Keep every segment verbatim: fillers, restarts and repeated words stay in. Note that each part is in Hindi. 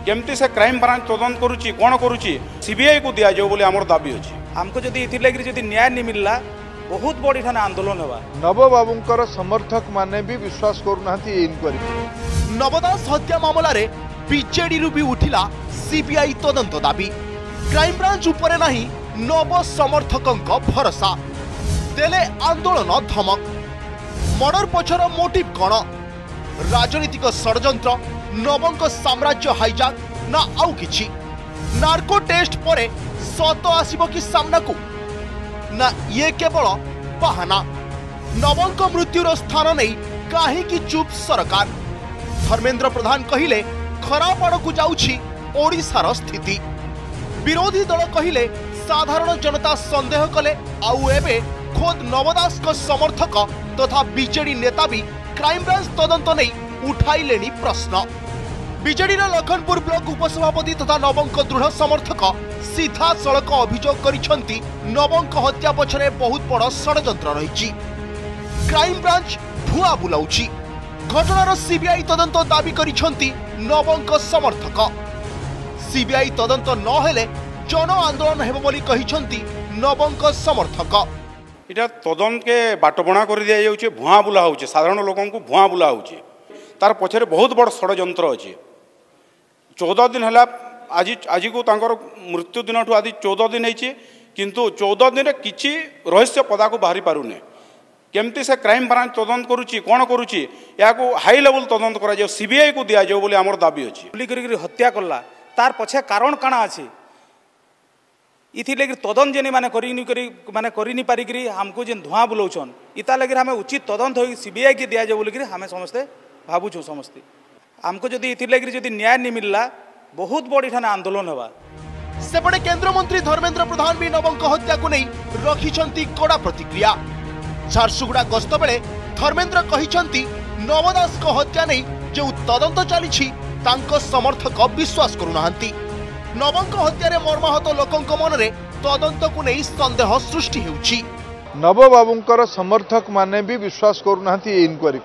केमती से क्राइम ब्रांच तदंत करुच्ची कौन करुच्ची सीबीआई को दिया जाओ बोले आमर दाबी अच्छी हमको जदि इथि लगी जदि न्याय नहीं मिलला बहुत बड़ी ठाने आंदोलन होगा। नवबाबूंकर समर्थक माने भी विश्वास करूना इनक्वारी नवदास हत्या मामला रे बीजेडी रु भी उठिला सीबीआई तदंत दाबी क्राइम ब्रांच उपरे नहीं नव समर्थकों भरोसा देले आंदोलन धमक मर्डर पछर मोटिव कौन राजनीतिक षड्यंत्र नवंक साम्राज्य हाईजैक ना आउ किछि नार्को टेस्ट परे सत आसिबो कि सामना को ना ये केवल बहाना नवंक मृत्युर स्थान नहीं काहे कि चुप सरकार धर्मेंद्र प्रधान कहिले खराब आड़ को जाउछि ओडिशार स्थिति विरोधी दल कहिले साधारण जनता संदेह कले आउ एबे खोद नवदास को समर्थक तथा बीजेडी नेता भी क्राइम ब्रांच तदंत नहीं उठाइलेनी प्रश्न बीजेडी लखनपुर ब्लॉक उपसभापति तथा नवंक दृढ़ समर्थक सीधा सड़क अभियोग करिसेंती नवंक हत्या पछरे बहुत बड़ षड्यंत्र रही क्राइम ब्रांच भुआ बुलाउछि घटनार सीबीआई तदंत दाबी करिसेंती नवंक समर्थक सीबीआई तदंत न हेले जन आंदोलन हेबो बोली कहिसेंती नवंक समर्थक इटा तदंत के बाटबणा कर दिया जाउछे भुआ बुला होउछे साधारण लोकों को भुआ बुला होउछे तार पछरे बहुत बड़ षड्यंत्र अछि चौदह दिन है आज आज को तांकर मृत्यु दिन ठू आज चौदह दिन होती किंतु चौदह दिन किसी रहस्य पदा को बाहरी पारुने केमती से क्राइम ब्रांच तदंत करुच्ची कौन करुच्ची या हाई लेवल तदंत करा जाओ सीबीआई को दिया जाओ बोले आमर दाबी अच्छी गुली करी हत्या कला तार पछे कारण काना अछि इथि लगी तदंत जेने माने करिनी करी माने करिनी पारिकरी हमको जेन धुआं बुलाउछन इता लगी हमें उचित तदंत होई सीबीआई के दिया जाओ बोली हमें समस्ते भावुछु समस्ते हमको जदि इथि लगी जदि न्याय नहीं मिलला बहुत बड़ी ठाने आंदोलन होगा। सेपटे केंद्र मंत्री धर्मेंद्र प्रधान भी नवंक हत्या को नहीं रखिछंती कड़ा प्रतिक्रिया झारसुगुड़ा गस्त बेले धर्मेंद्र कहिछंती नवदास को हत्या नहीं जो तदंत चली तांको समर्थक विश्वास करूनाहांती नवंक हत्या रे मर्माहत लोकंक मनरे तदंत को नहीं संदेह सृष्टि हेउछि नवबाबूंकर समर्थक माने भी विश्वास करूना इनक्वारी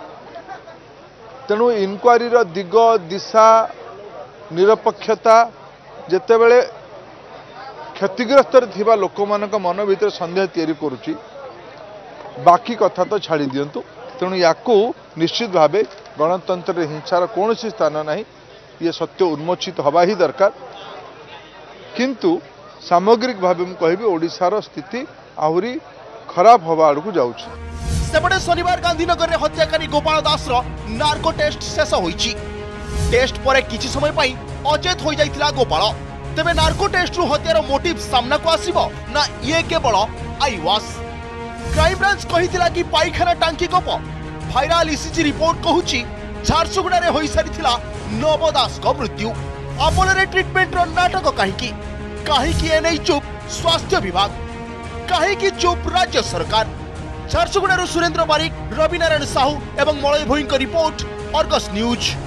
तेणु इनक्वारी दिग दिशा निरपेक्षता जेतेबेले क्षतिग्रस्त थिबा लोक मानक मन भीतर संदेह तैयारी करुच्ची बाकी कथा तो छाड़ी दिंतु तेणु याकू निश्चित भावे गणतंत्र हिंसार कौन स्थान नहीं ये सत्य उन्मोचित हवा ही दरकार किंतु सामग्रिक भाव मुझे कहबी ओडिशार स्थिति आहुरी खराब हवा आड़ को जाउछि सेपटे शनिवार गांधीनगर में हत्याकारी गोपाल दास नार्को टेस्ट शेष होइछि टेस्ट पर किछि समय पाई अचेत हो जाइथिला गोपाल तेबे नार्को टेस्ट रु हत्यार मोटिव सामना को आसीबो ना ये केवल आई वाश क्राइम ब्रांच कहिथिला कि पाइखाना टांकी गप भाइराल ईसीजी रिपोर्ट कहूछि झारसुगुड़ा रे होई सारिथिला नवदास को मृत्यु अपोलो रे ट्रीटमेंट रो नाटक काहेकि काहेकि ए नै चुप स्वास्थ्य विभाग काहेकि चुप राज्य सरकार झारसुगुड़ा सुरेंद्र बारिक रवि नारायण साहू एवं Malay Bhoi report Argus news.